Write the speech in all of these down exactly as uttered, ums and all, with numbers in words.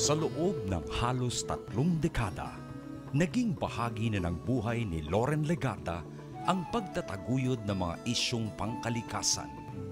Sa loob ng halos tatlong dekada, naging bahagi na ng buhay ni Loren Legarda ang pagtataguyod ng mga isyong pangkalikasan.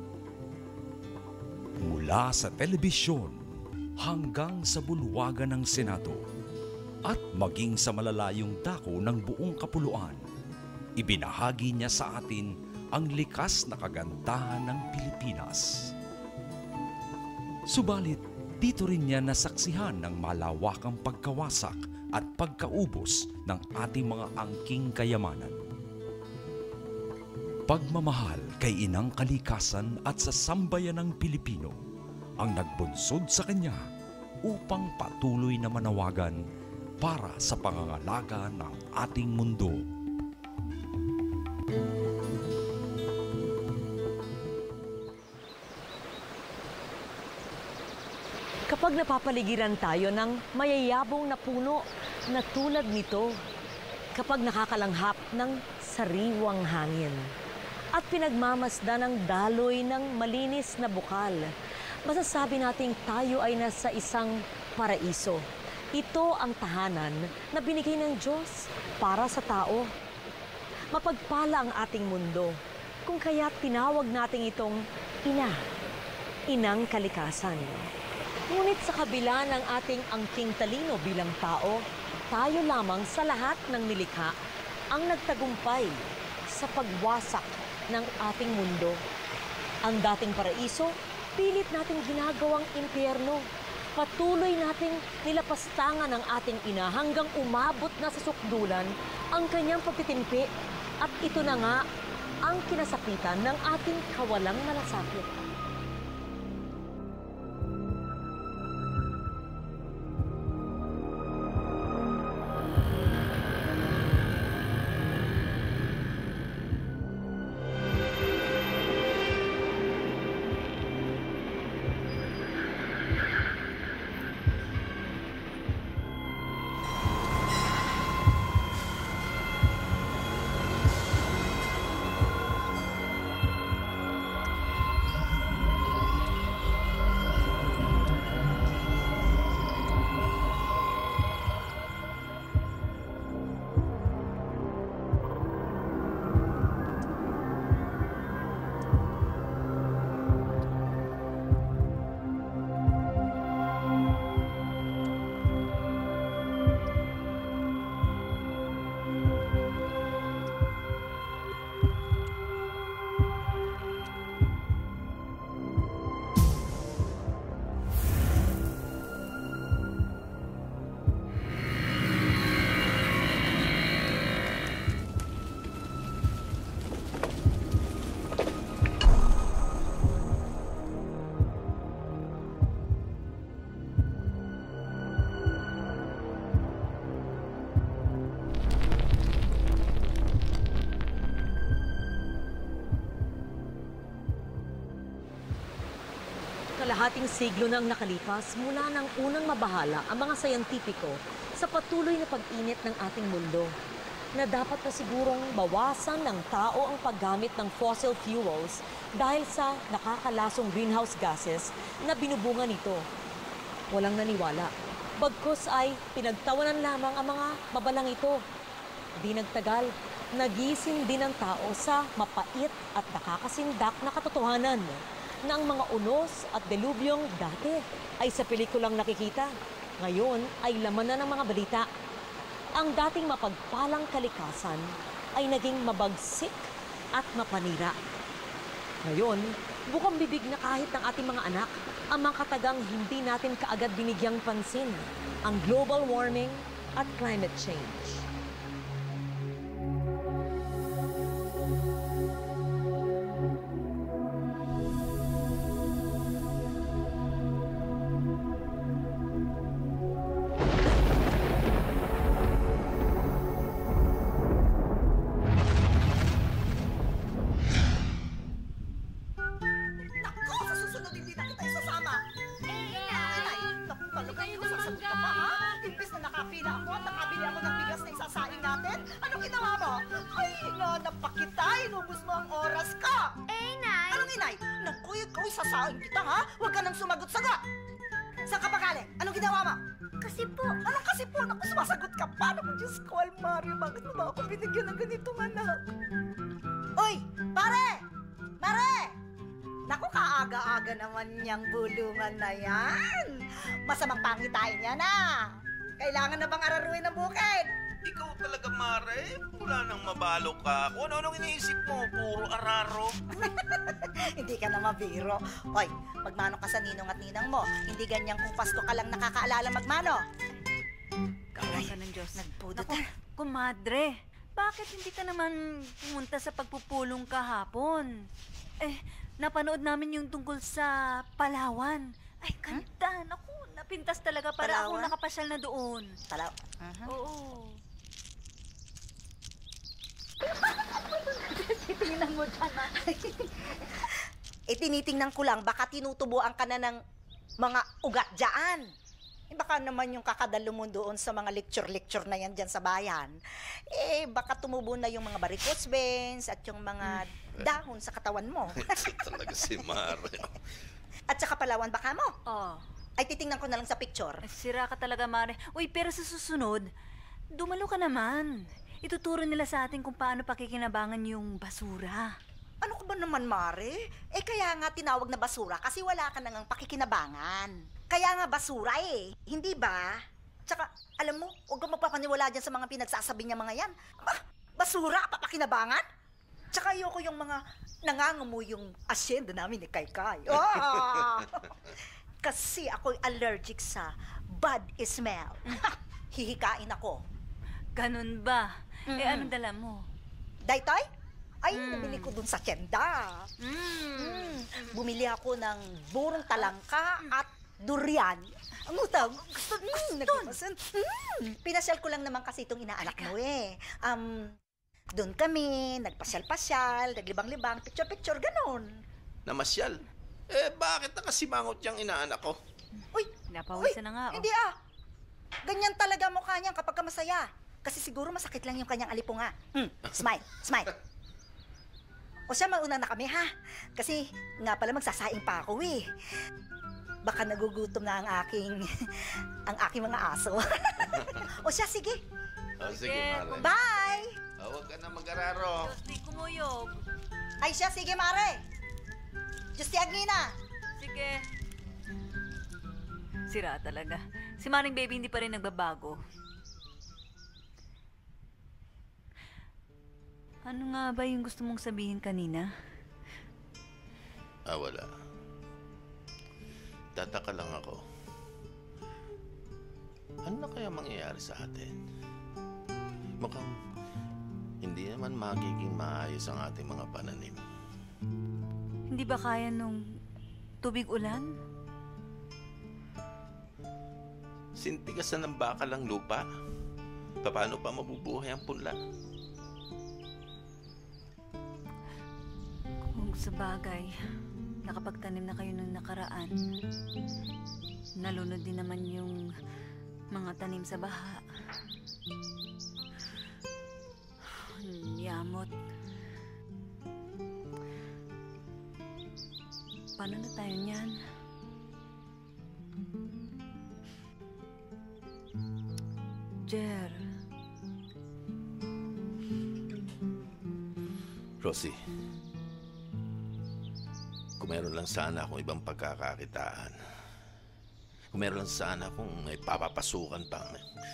Mula sa telebisyon hanggang sa bulwagan ng Senado at maging sa malalayong dako ng buong kapuluan, ibinahagi niya sa atin ang likas na kagandahan ng Pilipinas. Subalit, dito rin niya nasaksihan ng malawakang pagkawasak at pagkaubos ng ating mga angking kayamanan. Pagmamahal kay inang kalikasan at sa sambayan ng Pilipino ang nagbunsod sa kanya upang patuloy na manawagan para sa pangangalaga ng ating mundo. Kapag napapaligiran tayo ng mayayabong na puno na tulad nito, kapag nakakalanghap ng sariwang hangin, at pinagmamasdan ng daloy ng malinis na bukal, masasabi nating tayo ay nasa isang paraiso. Ito ang tahanan na binigay ng Diyos para sa tao. Mapagpala ang ating mundo, kung kaya tinawag natin itong ina, inang kalikasan. Ngunit sa kabila ng ating angking talino bilang tao, tayo lamang sa lahat ng nilikha ang nagtagumpay sa pagwasak ng ating mundo. Ang dating paraiso, pilit nating ginagawang impyerno. Patuloy nating nilapastangan ng ating ina hanggang umabot na sa sukdulan ang kanyang pagtitimpi. At ito na nga ang kinasakitan ng ating kawalang malasakit. Kalahating siglo nang nakalipas mula ng unang mabahala ang mga sayantipiko sa patuloy na pag-init ng ating mundo, na dapat na sigurong bawasan ng tao ang paggamit ng fossil fuels dahil sa nakakalasong greenhouse gases na binubunga nito. Walang naniwala. Bagkus ay pinagtawanan lamang ang mga mabalang ito. Di nagtagal, nagising din ang tao sa mapait at nakakasindak na katotohanan na ang mga unos at delubyong dati ay sa pelikulang nakikita. Ngayon ay laman na ng mga balita. Ang dating mapagpalang kalikasan ay naging mabagsik at mapanira. Ngayon, bukang bibig na kahit ng ating mga anak ang mga katagang hindi natin kaagad binigyang pansin, ang global warming at climate change. Anong ginawa mo? Ay, hinanap kita. Inubos mo ang oras ka. Eh, Nay. Anong inay? Naku, ikaw, sasain kita, ha? Huwag ka nang sumagot-sagot. Saan ka pa galing? Anong ginawa mo? Kasi po, Anong kasi po? Naku, sumasagot ka pa. Naku, Diyos ko, Almario, bakit mo ba ako binigyan ng ganitong anak? Uy, pare! Pare! Naku, kaaga-aga naman niyang bulungan na yan. Masamang pangitain niya na. Kailangan na bang araruin ng bukid? Ikaw talaga, Mare. Wala nang mabalo ka. Kung ano-anong iniisip mo, puro araro. Hindi ka na mabiro. Hoy, magmano ka sa ninong at ninang mo. Hindi ganyan kung Pasko ka lang nakakaalala magmano. kawan ka ng Diyos. Nagpudot Naku, na. kumadre, bakit hindi ka naman pumunta sa pagpupulong kahapon? Eh, napanood namin yung tungkol sa Palawan. Ay, ganda. Naku, napintas talaga para ako Palawan? nakapasyal na doon. Tala. Uh-huh. Oo. Tingnan mo dyan, ha? Eh, tinitingnan ko lang, baka tinutubuan ka na ng mga ugat dyan. Eh, baka naman yung kakadalo mo doon sa mga lecture-lecture na yan dyan sa bayan. Eh, baka tumubo na yung mga varicose veins at yung mga dahon sa katawan mo. Ito talaga si Mare. At saka Palawan baka mo. Oh, Ay, titingnan ko na lang sa picture. ay, sira ka talaga, Mare. Uy, pero sa susunod, dumalo ka naman. Ituturo nila sa atin kung paano pakikinabangan yung basura. Ano ka ba naman, Mare? Eh, kaya nga tinawag na basura kasi wala ka nang pakikinabangan. Kaya nga basura eh, hindi ba? Tsaka, alam mo, huwag kang magpapaniwala dyan sa mga pinagsasabi niya mga yan. Ba, basura, papakinabangan? Tsaka ayoko yung mga nangangamoy yung asyenda namin ni Kaykay. Oh! Kasi ako'y allergic sa bad smell. Hihikain ako. Ganun ba? Eh, Mm-mm. anong dala mo? Daytoy? Ay, Mm. nabili ko dun sa tienda. Mm. Bumili ako ng burong talangka at durian. Ang utang. Gusto, mm, nagpapasan. Mm. Pinasyal ko lang naman kasi itong inaanak mo eh. Um, doon kami, nagpasyal-pasyal, naglibang-libang, picture-picture, ganun. Namasyal. Eh, bakit nakasimangot yung inaanak ko? Uy, Napawisan na nga, oh. hindi ah. Ganyan talaga mukha niya kapag ka masaya. Kasi siguro masakit lang yung kanyang alipunga. Mm, smile, smile. O siya, mauna na kami ha. Kasi nga pala magsasaing pa ako eh. Baka nagugutom na ang aking, ang aking mga aso. O siya, sige. Oh, sige, Sige, Mare. Bye! Oh, huwag ka na mag-araro. Diyos, di kumuyog. Ay siya, sige Mare. Diyos ti Agnina. Sige. Sira talaga. Si Maring Baby hindi pa rin nagbabago. Ano nga ba yung gusto mong sabihin kanina? Ah, wala. Tataka lang ako. Ano na kaya mangyayari sa atin? Mukhang hindi naman magiging maayos ang ating mga pananim. Hindi ba kaya nung tubig ulan? Sintigasan ng bakal ang lupa. Paano pa mabubuhay ang punla? Kung sa bagay, nakapagtanim na kayo ng nakaraan, nalunod din naman yung mga tanim sa baha. Yamot. Paano na tayo niyan? Jer. Rosie, kung meron lang sana akong ibang pagkakakitaan, kung meron lang sana akong may papapasukan pa.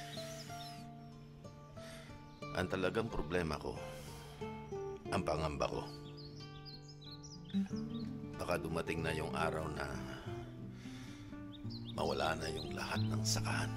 Ang talagang problema ko, ang pangamba ko. Baka dumating na yung araw na mawala na yung lahat ng sakahan.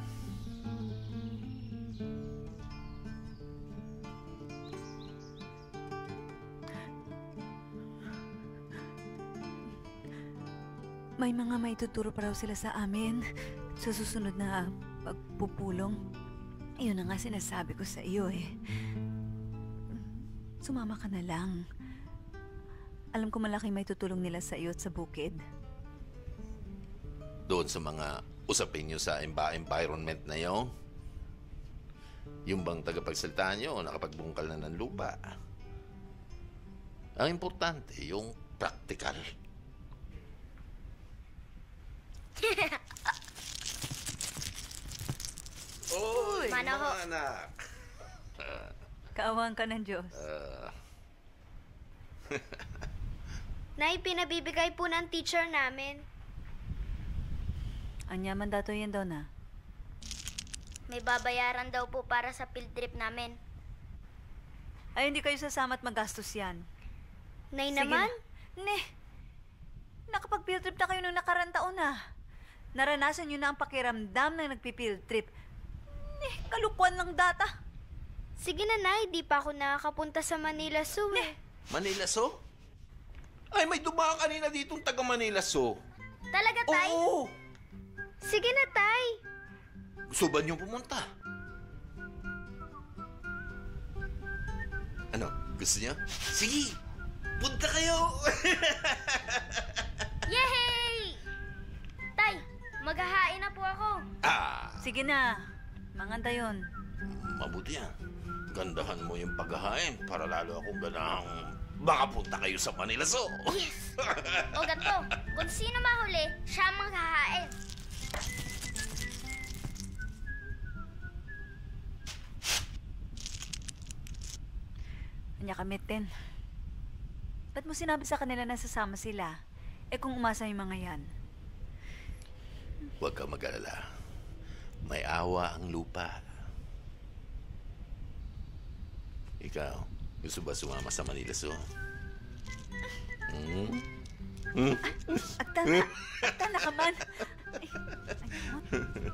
May mga maituturo pa raw sila sa amin sa susunod na pagpupulong. Iyon na nga sinasabi ko sa iyo eh. Sumama ka na lang. Alam ko malaki maitutulong nila sa iyo at sa bukid. Doon sa mga usapin nyo sa emba- environment na yon, yung bang tagapagsalita nyo nakapagbungkal na ng lupa. Ang importante, yung practical. naman ako. Mga anak. Kaawaan ka ng Diyos. Uh, Nay, pinabibigay po ng teacher namin. Anyaman dato yan daw na. May babayaran daw po para sa field trip namin. Ay, hindi kayo sasama at magastos yan. Nay Sige naman? Na. Ne, nakapag-field trip na kayo nung nakarang taon na. Naranasan nyo na ang pakiramdam ng nagpi-field trip. Ne, kalukuan lang data. Sige na, Nay. Di pa ako nakakapunta sa Manila Zoo eh. Manila Zoo? Ay, may dumaan kanina ditong taga Manila Zoo. Talaga, Tay? Oo! Sige na, Tay. Gusto ba niyong pumunta? Ano? Gusto niyo? Sige! Punta kayo! Yay! Tay, maghahain na po ako. Ah! Sige na, manganda yun. Mabuti yan. Gandahan mo yung paghahain para lalo akong ganang makapunta kayo sa Manila Zoo. Yes! O gato, kung sino mahuli, siya ang maghahain. Anya kamitin. Ba't mo sinabi sa kanila na sasama sila? Eh kung umasa yung mga yan. Huwag ka mag-alala. May awa ang lupa. Ikaw, gusto ba sumama sa Manila Zoo? Hmm? Hmm? Agta na! Agta na ka man! Ay, ayun.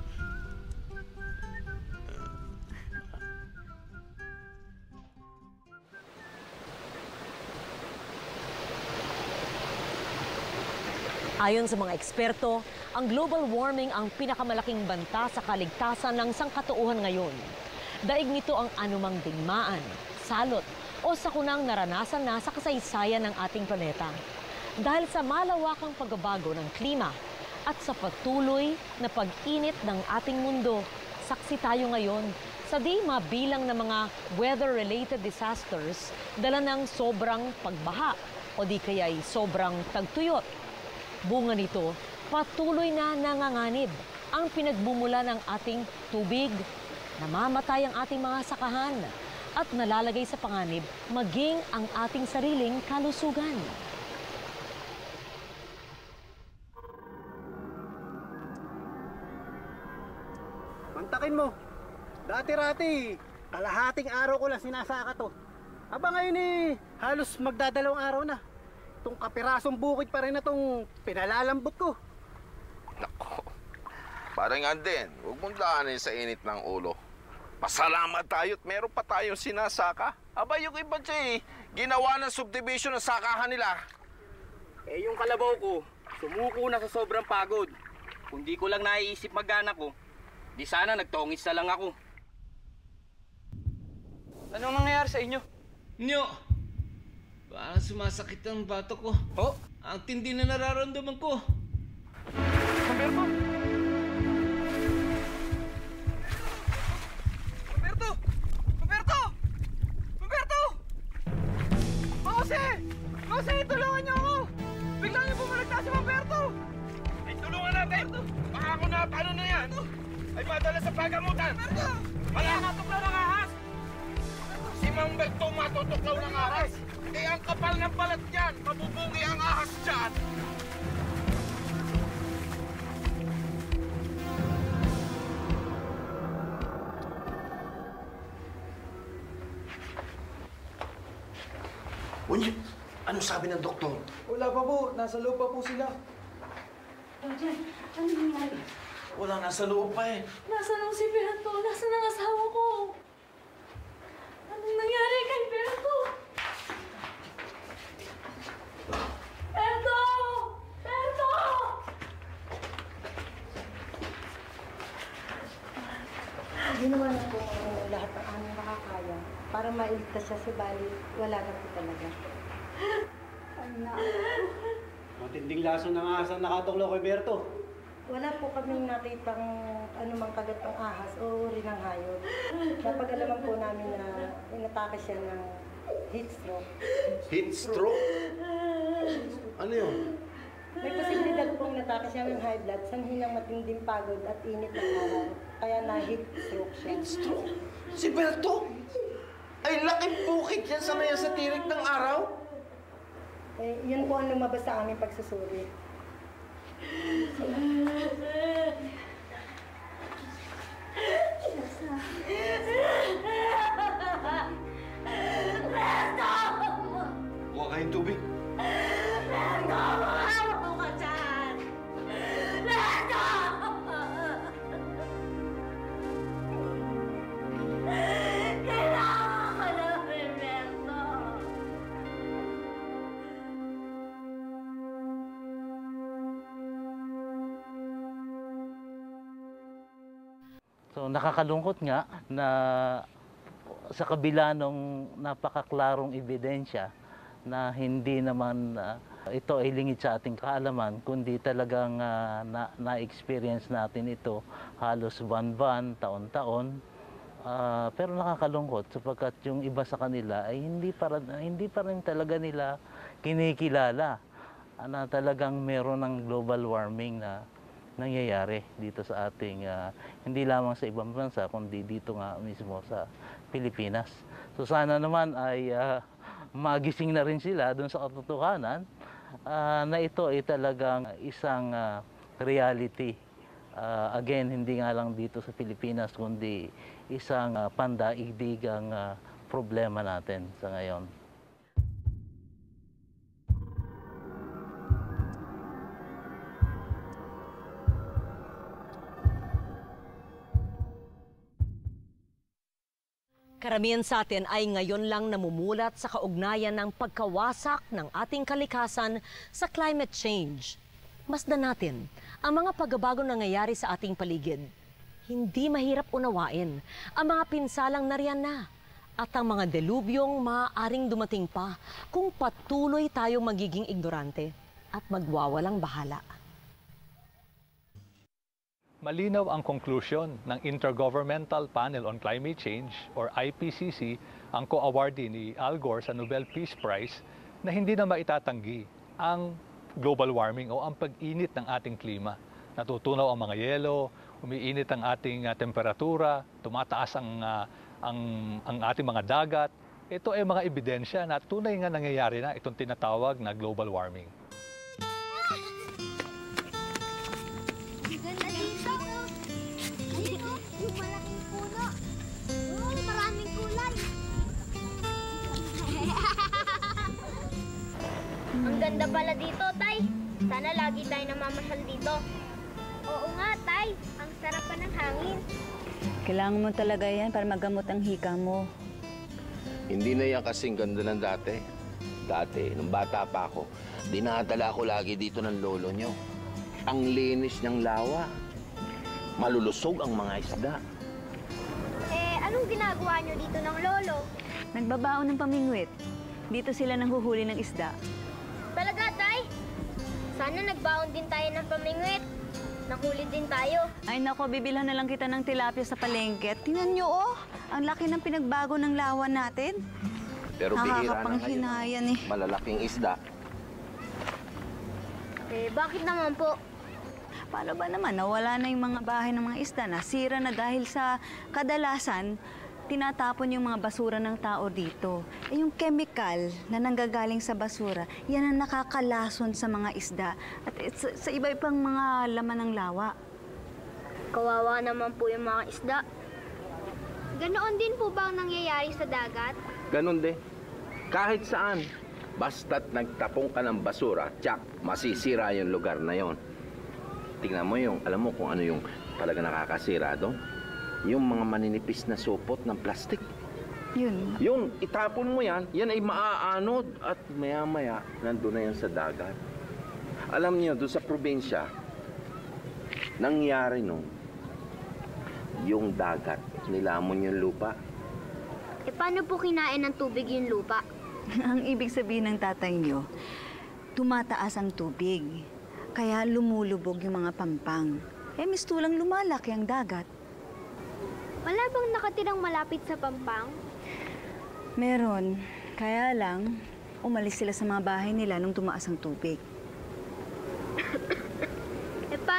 Ayon sa mga eksperto, ang global warming ang pinakamalaking banta sa kaligtasan ng sangkatauhan ngayon. Daig nito ang anumang digmaan, salot o sakunang naranasan na sa kasaysayan ng ating planeta. Dahil sa malawakang pagbabago ng klima at sa patuloy na pag-init ng ating mundo, saksi tayo ngayon sa di mabilang na mga weather-related disasters dala ng sobrang pagbaha o di kaya'y sobrang tagtuyot. Bunga nito, patuloy na nanganganib ang pinagbumula ng ating tubig, namamatay ang ating mga sakahan, at nalalagay sa panganib maging ang ating sariling kalusugan. Mantakin mo. Dati-rati, kalahating araw ko lang sinasaka to. Aba ngayon eh, halos magdadalawang araw na. Itong kapirasong bukid pa rin na itong pinalalambot ko. Nako. Parang nga din, huwag mong daanin sa init ng ulo. Pasalamat tayo't meron pa tayong sinasaka. Aba, yung iba siya eh, ginawa ng subdivision ng sakahan nila. Eh yung kalabaw ko, sumuko na sa sobrang pagod. Kung di ko lang naiisip mag-anak ko, di sana nagtongis na lang ako. Anong nangyayari sa inyo? Nyo! Parang sumasakit ang bato ko. Oh? Ang tindi na nararamdaman ko. Humberto! Humberto! Humberto! Humberto! Jose! Jose, tulungan niyo ako! Bigla niyo bumalagta si Humberto! Ay, tulungan natin! Baka ako na, paano na yan? Ay, madala sa pagamutan! Humberto! Wala matuklaw ng ahas! Si Mang Berto matutuklaw ng ahas! Eh, ang kapal ng balat dyan! Mabubugi ang ahas dyan! Uy, ano sabi ng doktor? Wala pa po, nasa loob pa po sila. Roger, ano nangyari? Wala, nasa loob pa eh. Nasaan ang si Berto? Nasaan ang asawa ko? Anong nangyari kay Berto? Berto! Berto! Ginawa na po lahat ng aming makakaya para mailigtas siya sa bali. Wala na po talaga. Anak. Matinding lason ng ahas ang nakatuklo kay Berto. Wala po kaming nakitang anumang kagat ng ahas o uri ng hayop. Napag-alaman po namin na inatake siya ng heat stroke. Heat stroke? Ano yun? May posibilidad pong inatake siya ng high blood, sanhi ng matinding pagod at init ng araw. Kaya na-heat stroke siya. Heat stroke? Si Berto? Ay, laking bukid yan sa maya sa tirik ng araw? Eh, yun po ang lumabas sa aming pagsusuri. Huwag kayong tubig. So nakakalungkot nga na sa kabila ng napakaklarong ebidensya na hindi naman uh, ito ay lingid sa ating kaalaman, kundi talagang uh, na-experience na natin ito halos buwan-buwan, taon-taon. Uh, pero nakakalungkot sapagkat yung iba sa kanila ay hindi pa, hindi pa rin talaga nila kinikilala uh, na talagang meron ng global warming na nangyayari dito sa ating, uh, hindi lamang sa ibang bansa, kundi dito nga mismo sa Pilipinas. So sana naman ay uh, magising na rin sila dun sa katotohanan uh, na ito ay talagang isang uh, reality. Uh, again, hindi nga lang dito sa Pilipinas, kundi isang uh, pandaigdigang uh, problema natin sa ngayon. Karamihan sa atin ay ngayon lang namumulat sa kaugnayan ng pagkawasak ng ating kalikasan sa climate change. Masdan natin ang mga pagbabago na nangyayari sa ating paligid. Hindi mahirap unawain ang mga pinsalang nariyan na at ang mga delubyong maaaring dumating pa kung patuloy tayong magiging ignorante at magwawalang bahala. Malinaw ang conclusion ng Intergovernmental Panel on Climate Change or I P C C, ang co-awardee ni Al Gore sa Nobel Peace Prize, na hindi na maitatanggi ang global warming o ang pag-init ng ating klima. Natutunaw ang mga yelo, umiinit ang ating uh, temperatura, tumataas ang, uh, ang, ang ating mga dagat. Ito ay mga ebidensya na tunay nga nangyayari na itong tinatawag na global warming. Ang ganda pala dito, Tay. Sana lagi tayo namamasyal dito. Oo nga, Tay. Ang sarap pa ng hangin. Kailangan mo talaga yan para magamot ang hika mo. Hindi na yan kasing ganda ng dati. Dati, nung bata pa ako, dinadala ako lagi dito ng lolo nyo. Ang linis ng lawa. Malulusog ang mga isda. Eh, anong ginagawa nyo dito ng lolo? Nagbabaon ng pamingwit. Dito sila nanghuhuli ng isda. Talaga, Tay? Sana nagbaon din tayo ng pamingwit. Nahuli din tayo. Ay nako, bibilhan na lang kita ng tilapia sa palengke. Tingnan nyo, oh. Ang laki ng pinagbago ng lawa natin. Pero bihira na ngayon, eh. Malalaking isda. Eh, bakit naman po? Paano ba naman? Nawala na yung mga bahay ng mga isda. Nasira na dahil sa kadalasan, tinatapon yung mga basura ng tao dito. Eh, yung chemical na nanggagaling sa basura, yan ang nakakalason sa mga isda at sa, sa iba-ibang mga laman ng lawa. Kawawa naman po yung mga isda. Ganoon din po ba ang nangyayari sa dagat? Ganon din. Kahit saan. Basta't nagtapong ka ng basura, tsak, masisira yung lugar na yon. Tingnan mo yung, alam mo kung ano yung talaga nakakasira doon? Yung mga maninipis na supot ng plastic. Yun. Yung itapon mo yan, yan ay maaanod at maya-maya nandun na yan sa dagat. Alam niyo, doon sa probinsya, nangyari nung yung dagat, nilamon yung lupa. E paano po kinain ng tubig yung lupa? Ang ibig sabihin ng tatay niyo, tumataas ang tubig. Kaya lumulubog yung mga pampang. Eh, mistulang lumalaki ang dagat. Wala bang nakatirang malapit sa pampang? Meron. Kaya lang, umalis sila sa mga bahay nila nung tumaas ang tubig.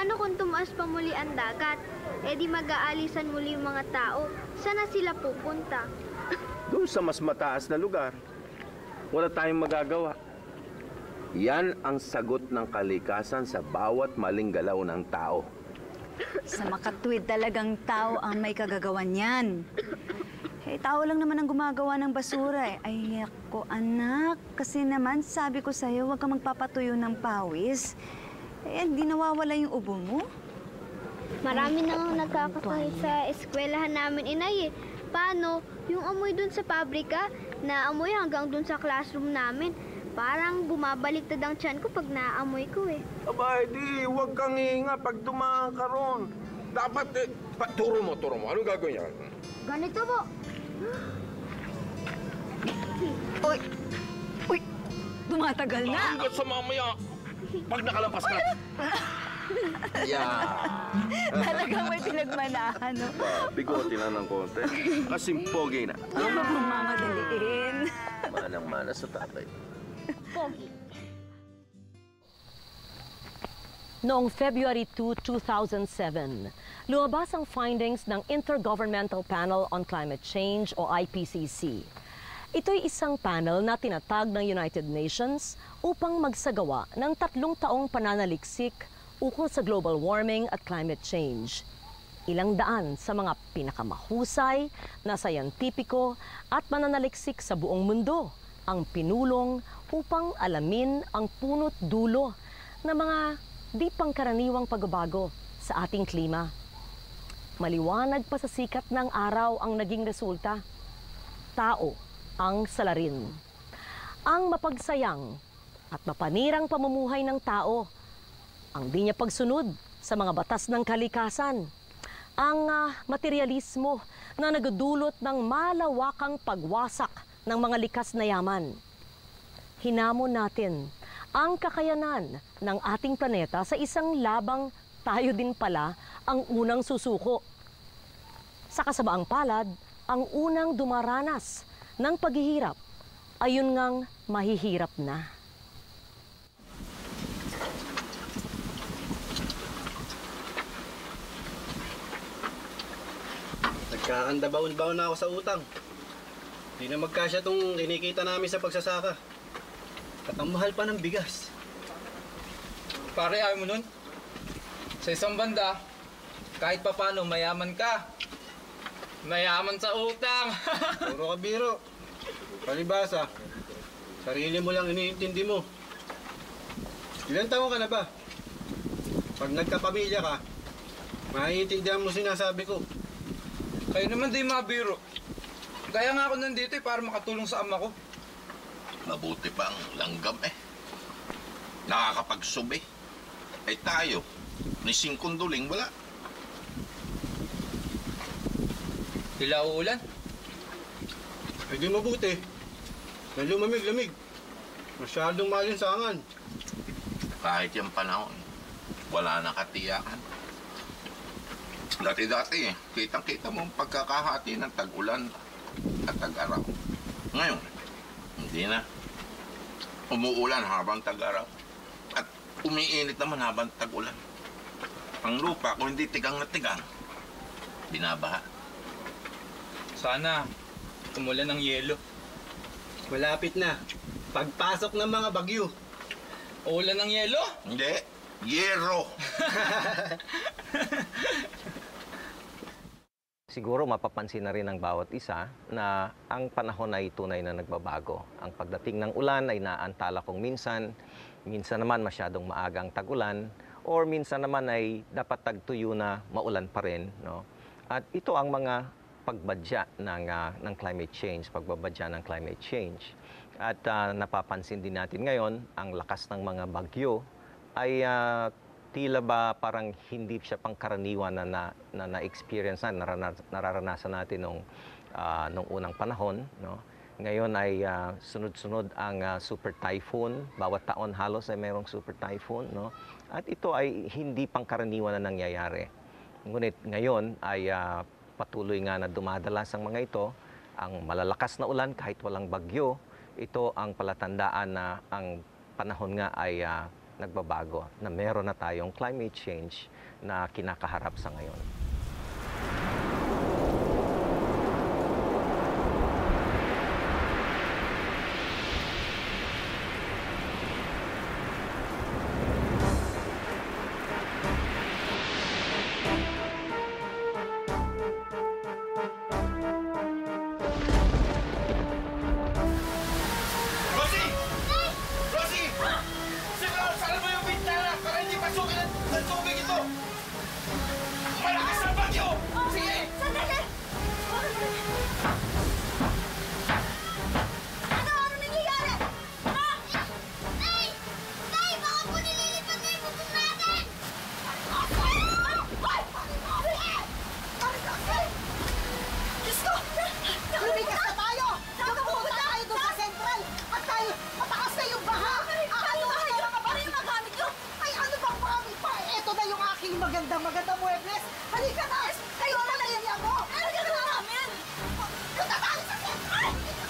paano kung tumaas pa muli ang dagat? E di mag-aalisan muli yung mga tao. Saan na sila pupunta? Doon sa mas mataas na lugar. Wala tayong magagawa. Yan ang sagot ng kalikasan sa bawat maling galaw ng tao. Sa makatwid talagang tao ang may kagagawan yan. Eh, tao lang naman ang gumagawa ng basura eh. Ay, ako anak, kasi naman sabi ko sa'yo, huwag kang magpapatuyo ng pawis. Eh, hindi nawawala yung ubo mo. Marami nang nagkakasakit sa eskwelahan namin, inay eh. Paano? Yung amoy dun sa pabrika, na amoy hanggang dun sa classroom namin. Parang bumabaliktad ang tiyan ko pag naamoy ko eh. Aba, di, huwag kang hinga pag dumaan ka ron. Dapat, eh, pa, turo mo, turo mo. Anong gagawin niya? Ganito po. Uy! Uy! Dumatagal na! Hanggat sa mamaya, pag nakalampas ka. Yeah. Talagang may pinagmanahan, no? Bigote na ng konti. Kasing pogi na. Ano ba mamadaliin? Manang-mana sa tatay. Pogi. Noong February second, two thousand seven, lumabas ang findings ng Intergovernmental Panel on Climate Change o I P C C. Ito'y isang panel na tinatag ng United Nations upang magsagawa ng tatlong taong pananaliksik ukol sa global warming at climate change. Ilang daan sa mga pinakamahusay na sayantipiko at mananaliksik sa buong mundo ang pinulong upang alamin ang punot dulo ng mga di pangkaraniwang pagbabago sa ating klima. Maliwanag pa sa sikat ng araw ang naging resulta. Tao ang salarin. Ang mapagsayang at mapanirang pamumuhay ng tao, ang di niya pagsunod sa mga batas ng kalikasan, ang uh, materialismo na nagdulot ng malawakang pagwasak ng mga likas na yaman. Hinamon natin ang kakayanan ng ating planeta sa isang labang tayo din pala ang unang susuko. Sa kasabaang palad, ang unang dumaranas ng paghihirap, ayun ngang mahihirap na. Nagkakanda baon-baon na ako sa utang. Hindi na magkasya itong kinikita namin sa pagsasaka. At ang mahal pa ng bigas. Pare, ayaw mo nun? Sa isang banda, kahit papano mayaman ka. Mayaman sa utang. Puro ka biro. Palibasa. Sarili mo lang iniintindi mo. Ilan taon ka na ba? Pag nagkapamilya ka, maiintindihan mo sinasabi ko. Kayo naman di mabiro. Kaya nga ako nandito eh, para makatulong sa ama ko. Mabuti pa ang langgam eh. Nakakapagsubi. Eh tayo, ni singkunduling wala. Sila uulan. Eh di mabuti. Na lumamig-lamig. Masyadong malinsangan. Kahit yung panahon, wala nang katiyakan. Dati-dati, kitang-kita mo ang pagkakahati ng tag-ulan at tag-araw. Ngayon, hindi na. Umuulan habang tag-araw. At umiinit naman habang tag-ulan. Ang lupa, kung hindi tigang na tigang, binabaha. Sana, umulan ng yelo. Malapit na. Pagpasok ng mga bagyo. Ulan ng yelo? Hindi. Yero. Siguro mapapansin na rin ng bawat isa na ang panahon ay tunay na nagbabago. Ang pagdating ng ulan ay naantala kong minsan, minsan naman masyadong maagang tag-ulan, or minsan naman ay dapat tagtuyo na maulan pa rin. No? At ito ang mga pagbadya ng, uh, ng climate change, pagbabadya ng climate change. At uh, napapansin din natin ngayon, ang lakas ng mga bagyo ay uh, tila ba parang hindi siya pangkaraniwan na na, na, na-experience na, narana, nararanasan natin nung, uh, nung unang panahon. No? Ngayon ay uh, sunod-sunod ang uh, super typhoon. Bawat taon halos ay mayroong super typhoon. No? At ito ay hindi pangkaraniwan na nangyayari. Ngunit ngayon ay uh, patuloy nga na dumadalas ang mga ito. Ang malalakas na ulan kahit walang bagyo, ito ang palatandaan na ang panahon nga ay uh, nagbabago, na meron na tayong climate change na kinakaharap sa ngayon. Maganda-maganda muebles! Halika na! Kayo na na yan mo! Halika na namin! Punta tayo sa sentral!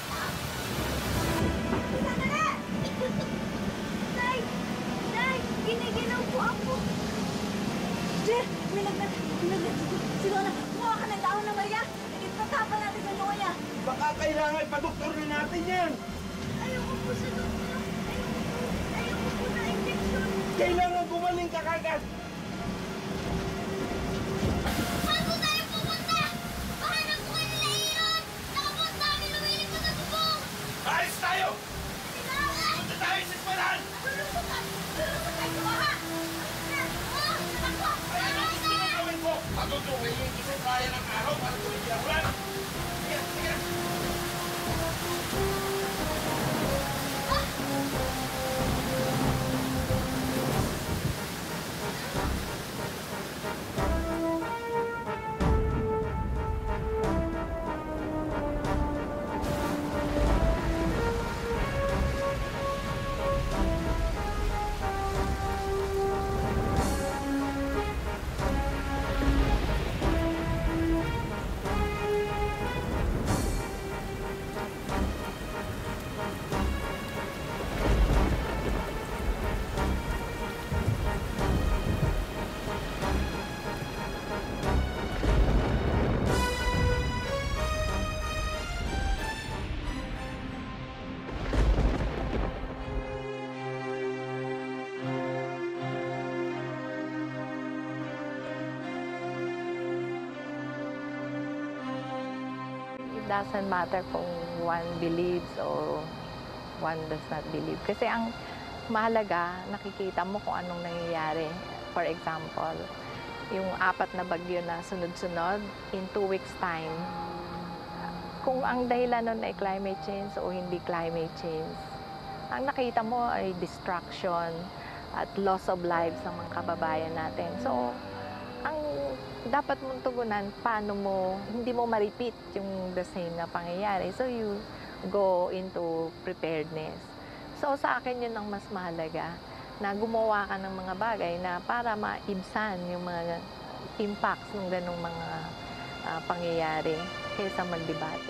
Sandali! Nay! Nay! Giniginaw po ako! Jer! May naglat! May naglat! Si Lola! Kumuha ka ng dahon ng Maria! Itatapan natin sa noo niya! Baka kailangan ipadoktor na natin yan! Ayoko po sa doktor! Ayoko po! Ayoko po na injection! Kailangan gumaling ka kagad! Ayos tayo! Punta tayo sa eskwelahan! Ay, ano ang ginagawin ko? Patutukin yung isang kaya ng araw para tuloy ang ulan! Sige, sige! Doesn't matter kung one believes or one does not believe. Kasi ang mahalaga, nakikita mo kung anong nangyayari. For example, yung apat na bagyo na sunod-sunod, in two weeks time, kung ang dahilan nun ay climate change o hindi climate change, ang nakita mo ay destruction at loss of lives ng mga kababayan natin. So, ang dapat mong tugunan, paano mo, hindi mo ma-repeat yung the same na pangyayari. So, you go into preparedness. So, sa akin yun ang mas mahalaga, na gumawa ka ng mga bagay na para maibsan yung mga impacts ng ganong mga uh, pangyayari kaysa magdebate.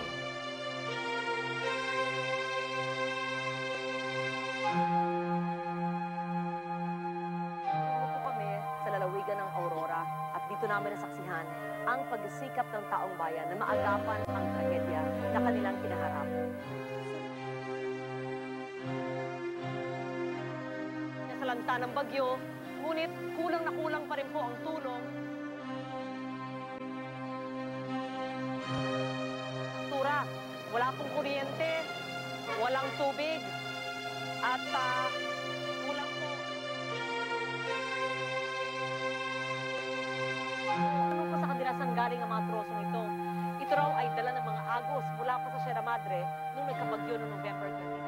Dito namin nasaksihan ang pagsisikap ng taong bayan na maagapan ang tragedya na kanilang kinaharap. Sa lanta ng bagyo, ngunit kulang na kulang pa rin po ang tulong. Tura, wala pong kuryente, walang tubig, at uh, kulang po. Ano pa sa kadalasan galing ang mga trosong ito? Ito raw ay dala ng mga agos mula pa sa Sierra Madre noong nagkabagyo noong November twenty.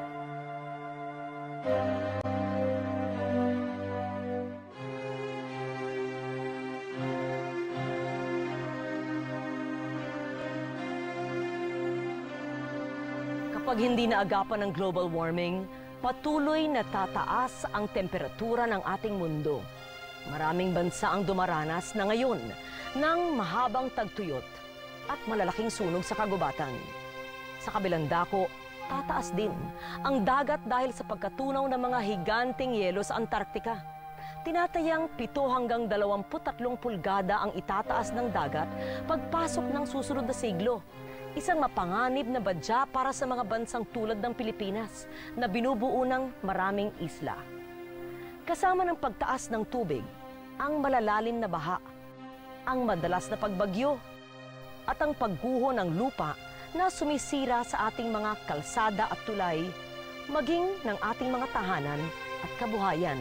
Kapag hindi naagapan ng global warming, patuloy na tataas ang temperatura ng ating mundo. Maraming bansa ang dumaranas na ngayon ng mahabang tagtuyot at malalaking sunog sa kagubatan. Sa kabilang dako, Tataas din ang dagat dahil sa pagkatunaw ng mga higanting yelo sa Antarctica. Tinatayang pito hanggang dalawamput tatlong pulgada ang itataas ng dagat pagpasok ng susunod na siglo. Isang mapanganib na badya para sa mga bansang tulad ng Pilipinas na binubuo ng maraming isla. Kasama ng pagtaas ng tubig, ang malalalim na baha, ang madalas na pagbagyo, at ang pagguho ng lupa na sumisira sa ating mga kalsada at tulay, maging ng ating mga tahanan at kabuhayan.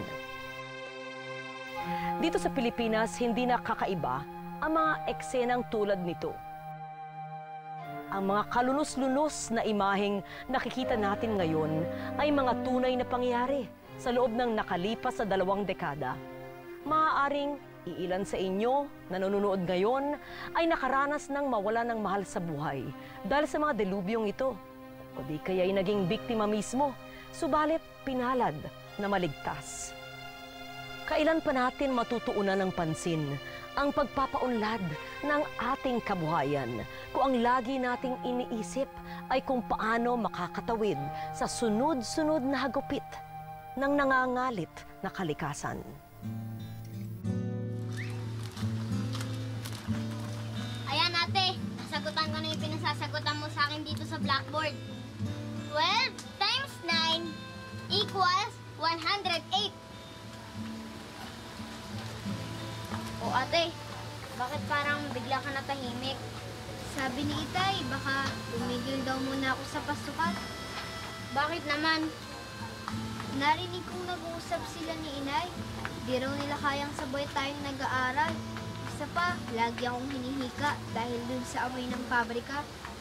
Dito sa Pilipinas, hindi na kakaiba ang mga eksenang tulad nito. Ang mga kalunos-lunos na imaheng nakikita natin ngayon ay mga tunay na pangyayari sa loob ng nakalipas sa dalawang dekada. Maaaring iilan sa inyo na nanonood ngayon ay nakaranas ng mawala ng mahal sa buhay dahil sa mga delubyong ito. O di kaya'y naging biktima mismo, subalit pinalad na maligtas. Kailan pa natin matutuunan ng pansin ang pagpapaunlad ng ating kabuhayan kung ang lagi nating iniisip ay kung paano makakatawid sa sunod-sunod na hagupit ng nangangalit na kalikasan. Ayan ate, nasagutan ko na yung pinasasagutan mo sa akin dito sa blackboard. twelve times nine equals one hundred eight. O ate, bakit parang bigla ka natahimik? Sabi ni Itay, baka tumigil daw muna ako sa pasukan. Bakit naman? Narinig kong nag-uusap sila ni Inay. Di raw nila kayang sabay tayong nag-aaral. Isa pa, lagi akong hinihika dahil dun sa amoy ng pabrika.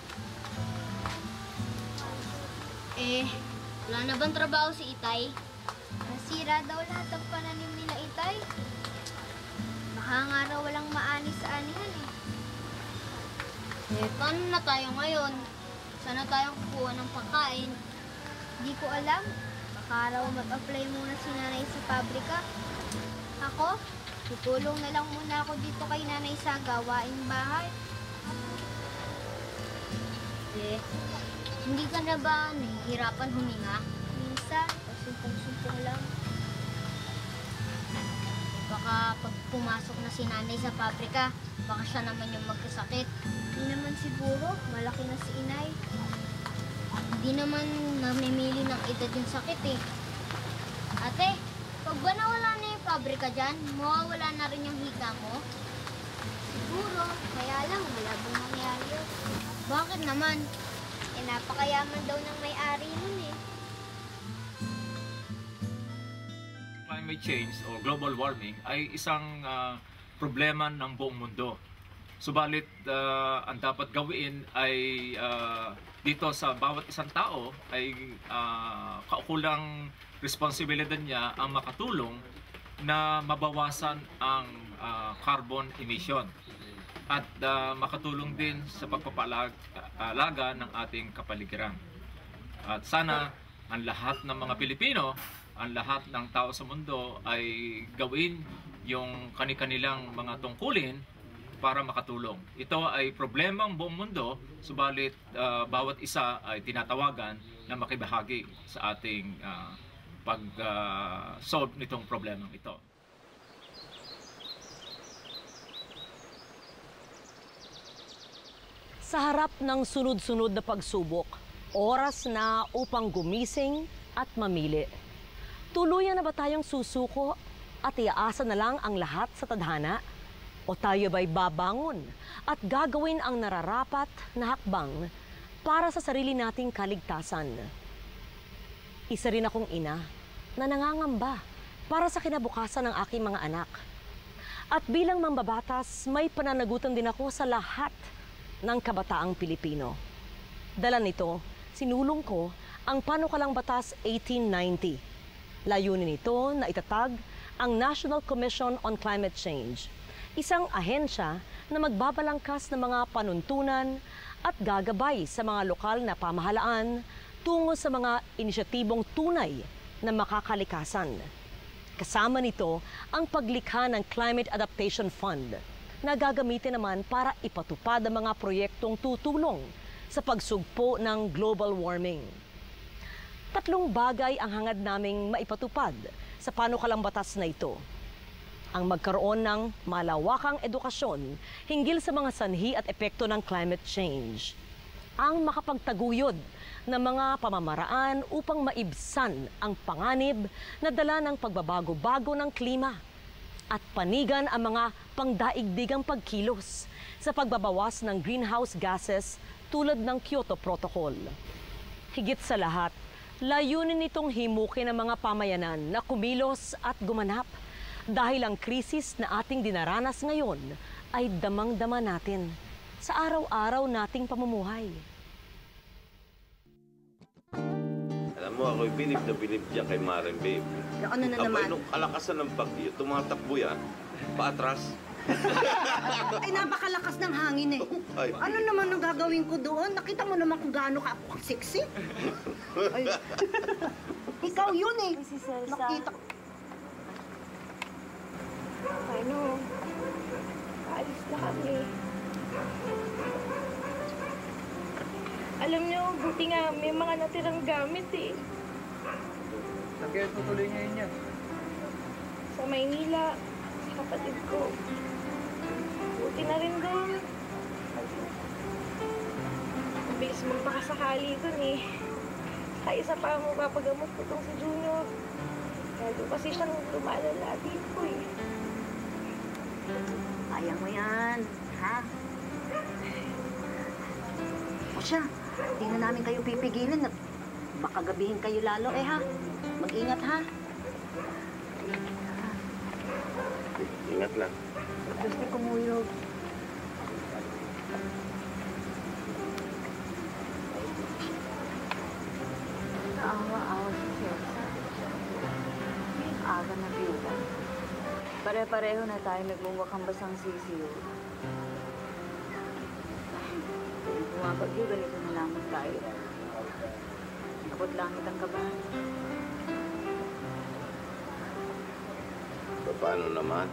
Eh, wala na bang trabaho si Itay? Nasira daw lahat ang pananim nila Itay. Baka nga raw walang maani sa anihan eh. Eh, paano na tayo ngayon? Sana tayo kukuha ng pagkain. Di ko alam. Baka raw mag-apply muna si nanay sa pabrika. Ako, tutulong na lang muna ako dito kay nanay sa gawaing bahay. Eh, hindi ka na ba nahihirapan huminga? Minsan, pasumpong-sumpong lang. Baka pag pumasok na si nanay sa pabrika, baka siya naman yung magkasakit. Hindi naman siguro, malaki na si inay. Hindi naman namimili ng edad yung sakit eh. Ate, pag ba nawala na yung pabrika dyan, mawawala na rin yung hika mo? Siguro, kaya lang malabong mangyari yun. Bakit naman? Eh, napakayaman daw ng may-ari nun eh. Climate change o global warming ay isang uh, problema ng buong mundo. Subalit, uh, ang dapat gawin ay uh, dito sa bawat isang tao ay uh, kaukulang responsibilidad niya ang makatulong na mabawasan ang uh, carbon emission at uh, makatulong din sa pagpapalaga ng ating kapaligiran. At sana ang lahat ng mga Pilipino, ang lahat ng tao sa mundo ay gawin yung kani-kanilang mga tungkulin para makatulong. Ito ay problemang buong mundo, subalit uh, bawat isa ay tinatawagan na makibahagi sa ating uh, pag-solve uh, nitong problemang ito. Sa harap ng sunod-sunod na pagsubok, oras na upang gumising at mamili. Tuluyan na ba tayong susuko at iaasa na lang ang lahat sa tadhana? O tayo ba'y babangon at gagawin ang nararapat na hakbang para sa sarili nating kaligtasan? Isa rin akong ina na nangangamba para sa kinabukasan ng aking mga anak. At bilang mambabatas, may pananagutan din ako sa lahat ng kabataang Pilipino. Dala nito, sinulong ko ang panukalang batas eighteen ninety. Layunin nito na itatag ang National Commission on Climate Change, isang ahensya na magbabalangkas ng mga panuntunan at gagabay sa mga lokal na pamahalaan tungo sa mga inisyatibong tunay na makakalikasan. Kasama nito ang paglikha ng Climate Adaptation Fund na gagamitin naman para ipatupad ang mga proyektong tutulong sa pagsugpo ng global warming. Tatlong bagay ang hangad naming maipatupad sa panukalang batas na ito. Ang magkaroon ng malawakang edukasyon hinggil sa mga sanhi at epekto ng climate change. Ang makapagtaguyod ng mga pamamaraan upang maibsan ang panganib na dala ng pagbabago-bago ng klima at panigan ang mga pangdaigdigang pagkilos sa pagbabawas ng greenhouse gases tulad ng Kyoto Protocol. Higit sa lahat, layunin nitong himukin ang mga pamayanan na kumilos at gumanap dahil ang krisis na ating dinaranas ngayon ay damang-dama natin sa araw-araw nating pamumuhay. Alam mo, ako'y bilib na bilib dyan kay Maren, babe. Ano na Abay, naman? nung kalakasan ng bagyo, tumatakbo yan, paatras. Ay, napakalakas ng hangin eh. Ay. Ano naman ang gagawin ko doon? Nakita mo naman kung gaano ka ako sexy. Ay. Ikaw yun eh. Si Celsa. Nakita ko. Ano? Alis na kami. Alam niyo, buti nga may mga natirang gamit eh. Saan kayo tutuloy ngayon yan? Sa Maynila, sa kapatid ko. Buti na rin doon. Ang bilis magpakasakali doon eh. Kaya isa pa mo papagamot ko tong si Junior. Lalo kasi siyang lumalala dito eh. Kaya mo yan, ha? O siya, di na namin kayo pipigilin at baka gabihin kayo lalo eh ha. Mag-ingat ha. Ingat lang. Gusto kumuyog. Naawa-awa si Celsa. Aga na biyuda. Pare-pareho na tayo nagmumukhang basang sisiyo. Kung bumabagyo, ganito na lamang tayo. Abot langit ang kabahan. Paano naman?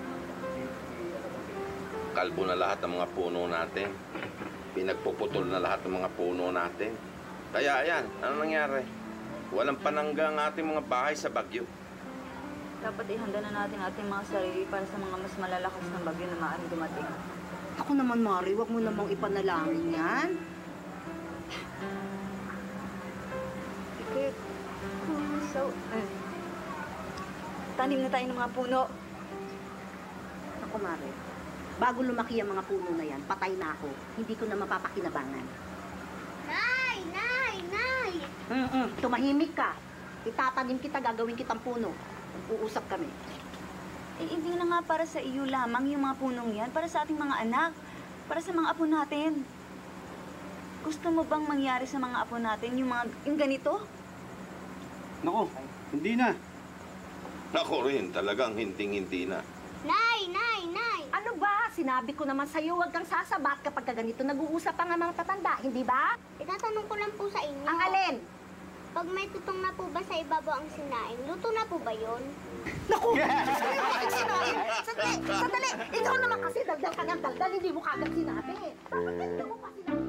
Kalbo na lahat ng mga puno natin. Pinagpuputol na lahat ng mga puno natin. Kaya ayan, ano nangyari? Walang panangga ang ating mga bahay sa bagyo. Dapat ihanda na natin ating mga sarili para sa mga mas malalakas na bagyo na maaaring dumating. Ako naman, Mari, wag mo namang ipanalangin yan. Ikit. So, eh. Tanim na tayo ng mga puno. Ako, Mari, bago lumaki ang mga puno na yan, patay na ako. Hindi ko na mapapakinabangan. Nay! Nay! Nay! Mm-mm, tumahimik ka. Itatanim kita, gagawin kitang puno. Uusap kami. Eh, hindi na nga para sa iyo lamang yung mga punong yan. Para sa ating mga anak. Para sa mga apo natin. Gusto mo bang mangyari sa mga apo natin yung mga yung ganito? Nako, hindi na. Nako rin, talagang hinding-hindi na. Nay! Nay! Nay! Ano ba? Sinabi ko naman sa'yo, huwag kang sasabat kapag ganito nag-uusap pa nga mga tatanda, hindi ba? Itatanong ko lang po sa inyo. Ang alin? Pag may tutong na po ba sa ibabaw ang sinaing, luto na po ba yun? Naku! Sinabi! Sandali! Sandali! Ikaw naman kasi daldal ka ng daldal, hindi mo kagad sinabi. Bakit hindi mo pa sinabi?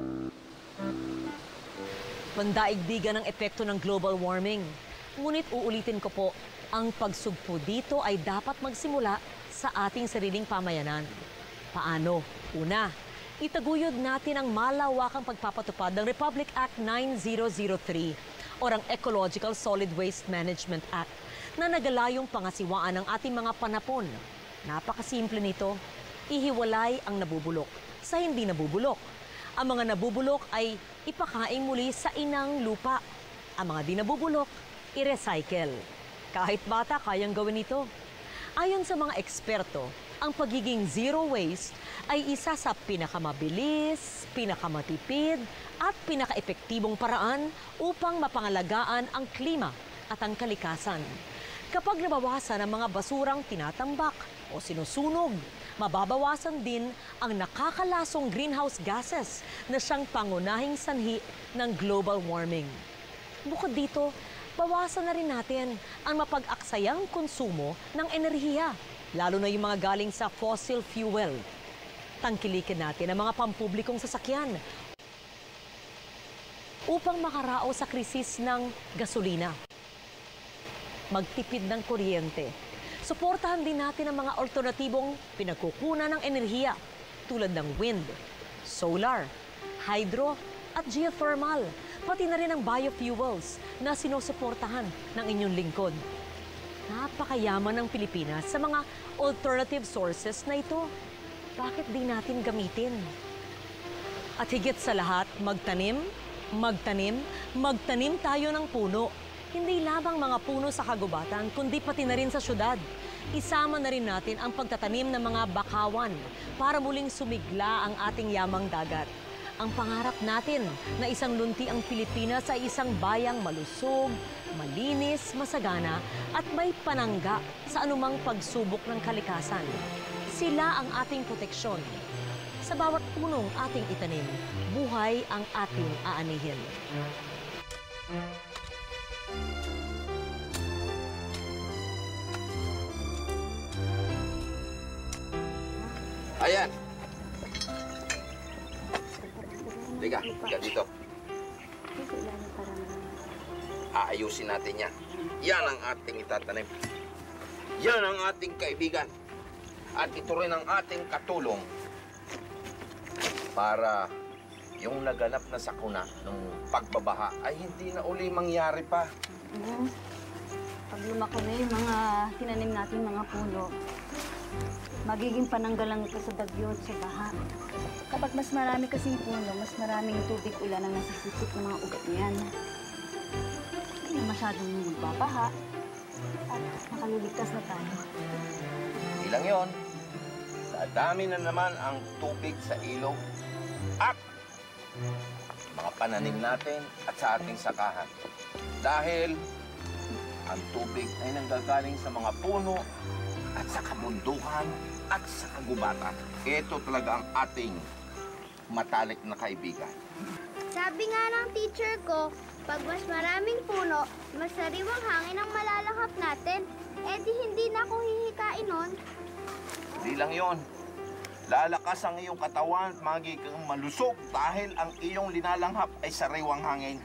Pandaigdigan ng epekto ng global warming. Ngunit uulitin ko po, ang pagsugpo dito ay dapat magsimula sa ating sariling pamayanan. Paano? Una, itaguyod natin ang malawakang pagpapatupad ng Republic Act nine thousand three o ang Ecological Solid Waste Management Act na nagalayong pangasiwaan ng ating mga panapon. Napakasimple nito, ihiwalay ang nabubulok sa hindi nabubulok. Ang mga nabubulok ay ipakain muli sa inang lupa. Ang mga di nabubulok, i-recycle. Kahit bata, kayang gawin ito. Ayon sa mga eksperto, ang pagiging zero waste ay isa sa pinakamabilis, pinakamatipid, at pinaka-epektibong paraan upang mapangalagaan ang klima at ang kalikasan. Kapag nabawasan ang mga basurang tinatambak o sinusunog, mababawasan din ang nakakalasong greenhouse gases na siyang pangunahing sanhi ng global warming. Bukod dito, bawasan na rin natin ang mapag-aksayang konsumo ng enerhiya, lalo na yung mga galing sa fossil fuel. Tangkilikin natin ang mga pampublikong sasakyan. upang makarao sa krisis ng gasolina, magtipid ng kuryente. Suportahan din natin ang mga alternatibong pinagkukunan ng enerhiya tulad ng wind, solar, hydro at geothermal, pati na rin ang biofuels na sinusuportahan ng inyong lingkod. Napakayaman ng Pilipinas sa mga alternative sources na ito. Bakit di natin gamitin? At higit sa lahat, magtanim, magtanim, magtanim tayo ng puno. Hindi lamang mga puno sa kagubatan, kundi pati na rin sa syudad. Isama na rin natin ang pagtatanim ng mga bakawan para muling sumigla ang ating yamang dagat. Ang pangarap natin na isang lunti ang Pilipinas ay isang bayang malusog, malinis, masagana at may panangga sa anumang pagsubok ng kalikasan. Sila ang ating proteksyon. Sa bawat punong ating itanim, buhay ang ating aanihin. Ayan. Liga, liga dito. Aayusin natin yan. Yan ang ating itatanim. Yan ang ating kaibigan. At ito rin ang ating katulong para yung naganap na sakuna ng pagbabaha ay hindi na uli mangyari pa. Mm. Pag lumaki na yung mga tinanim natin mga puno, magiging pananggalang ito sa bagyo at sa baha. Kapag mas marami kasing puno, mas maraming tubig ulan ang nasisipsip ng mga ugat niyan. Hindi na masyadong magbabaha at makaluligtas na tayo. Hindi lang yun. Dadami na naman ang tubig sa ilog at mga pananim natin at sa ating sakahan. Dahil ang tubig ay nanggagaling sa mga puno at sa kabundukan at sa kagubatan. Ito talaga ang ating matalik na kaibigan. Sabi nga ng teacher ko, pag mas maraming puno, mas sariwang hangin ang malalakap natin. Eh di hindi na ako hihikain nun. Hindi lang yon. Lalakas ang iyong katawan at magiging malusog dahil ang iyong linalanghap ay sariwang hangin.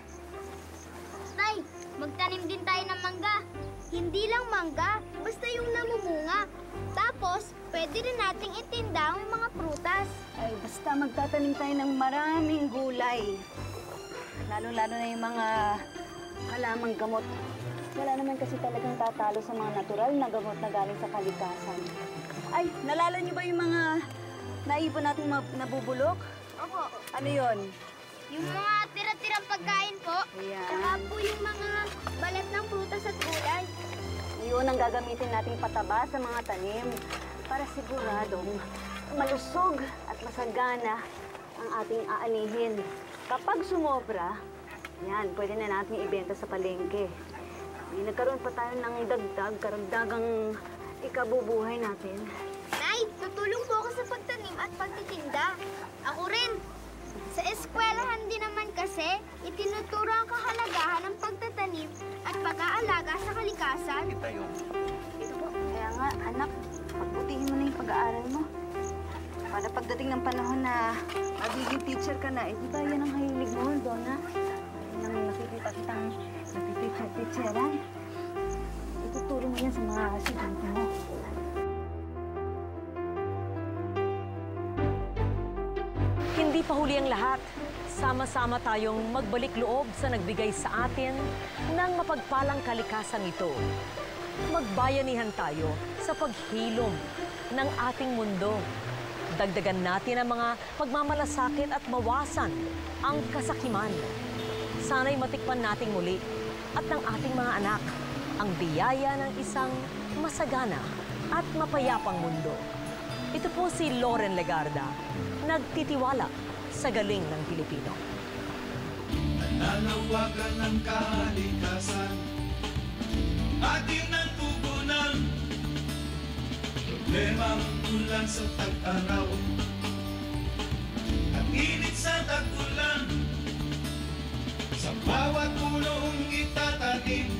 Tay, magtanim din tayo ng mangga. Hindi lang mangga, basta yung namumunga. Tapos, pwede rin nating itinda ang mga prutas. Ay, basta magtatanim tayo ng maraming gulay. Lalo-lalo na yung mga halamang gamot. Wala naman kasi talagang tatalo sa mga natural na gamot na galing sa kalikasan. Ay, nalala niyo ba yung mga naipon nating nabubulok? Opo. Ano yon? Yung mga tira-tirang pagkain po. Ayan. Saka po yung mga balat ng prutas at gulay. Yun ang gagamitin nating pataba sa mga tanim para siguradong malusog at masagana ang ating aanihin. Kapag sumobra, yan, pwede na natin ibenta sa palengke. May nagkaroon pa tayo ng dagdag, karagdagang ikabubuhay natin. Nay, tutulong po ako sa pagtanim at pagtitinda. Ako rin. Sa eskwelahan din naman kasi, itinuturo ang kahalagahan ng pagtatanim at pag-aalaga sa kalikasan. Kita yun. Ito po. Kaya nga, anak, pagbutihin mo na yung pag-aaral mo. Para pagdating ng panahon na magiging teacher ka na, eh, di ba yan ang hilig mo, Donna? Yan ang nakikita kitang nagtiteacher-teacheran. Ituturo mo yan sa mga estudyante mo. Hindi pa huli ang lahat. Sama-sama tayong magbalik loob sa nagbigay sa atin ng mapagpalang kalikasan ito. Magbayanihan tayo sa paghilom ng ating mundo. Dagdagan natin ang mga pagmamalasakit at mawasan ang kasakiman. Sana'y matikpan nating muli at ng ating mga anak ang biyaya ng isang masagana at mapayapang mundo. Ito po si Loren Legarda, nagtitiwala sa galing ng Pilipino. Nanawagan ng kalikasan, atin ang tugunan. Problemang ulan sa tag-araw, at init sa tag-ulan. Sa bawat punong itatanim,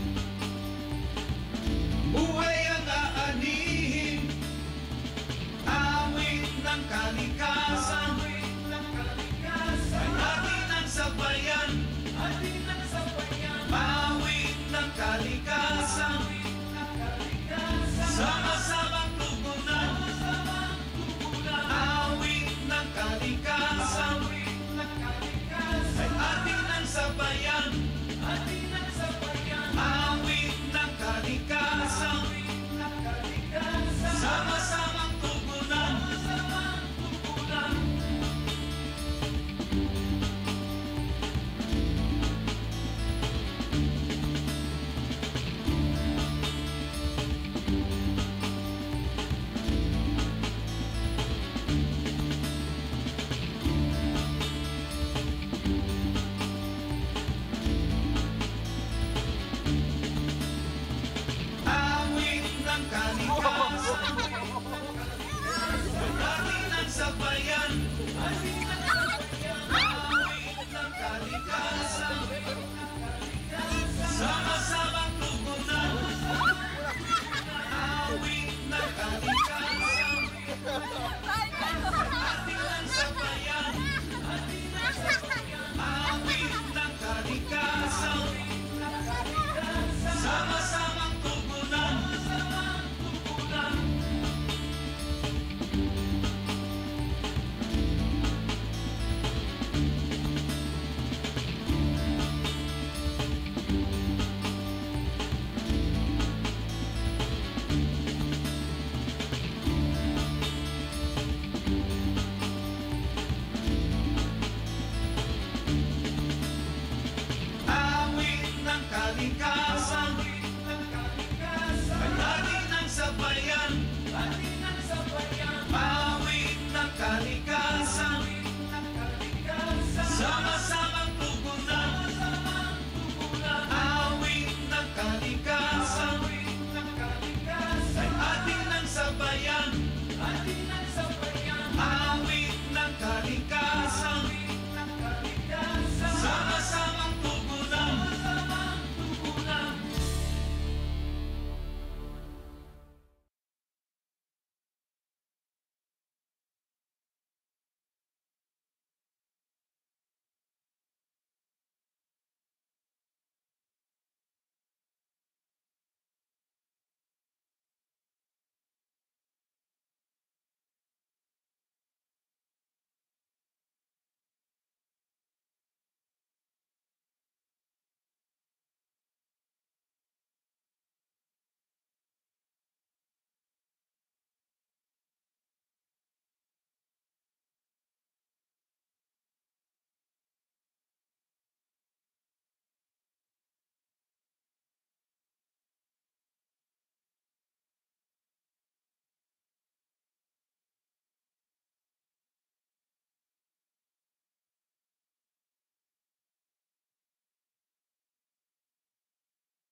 buhay ang aanihin. Awit ng kalikasan.